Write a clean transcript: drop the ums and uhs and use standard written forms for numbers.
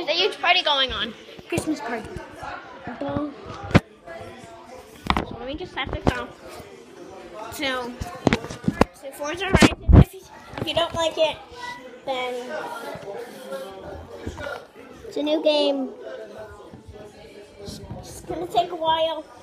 There's a huge party going on. Christmas party. So let me just set this off. So Forza Horizon, if you don't like it, then it's a new game. It's gonna take a while.